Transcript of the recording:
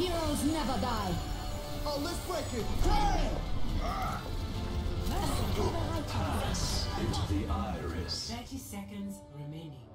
Heroes never die. Oh, let's break it. Hey! Pass into the iris. 30 seconds remaining.